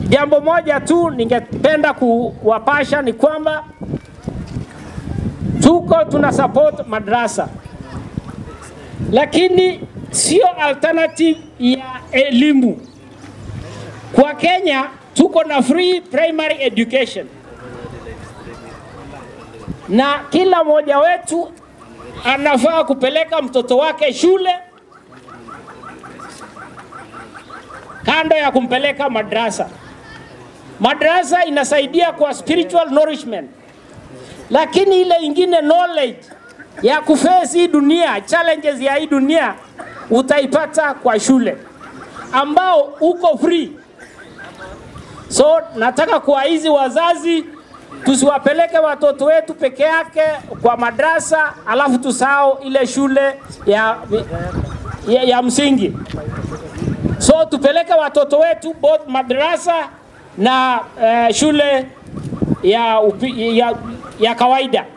Jambo moja tu ningependa kuwapasha ni kwamba tuna support madrasa, lakini sio alternative ya elimu. Kwa Kenya tuko na free primary education, na kila mmoja wetu anafaa kupeleka mtoto wake shule kando ya kumpeleka madrasa. Madrasa inasaidia kwa spiritual nourishment, lakini ile ingine knowledge ya kuface hii dunia, challenges ya hii dunia, utaipata kwa shule ambao uko free. So nataka kuwahimiza wazazi tusiwapeleke watoto wetu peke yake kwa madrasa alafu tusahau ile shule ya msingi. So tupeleke watoto wetu both madrasa na shule ya kawaida.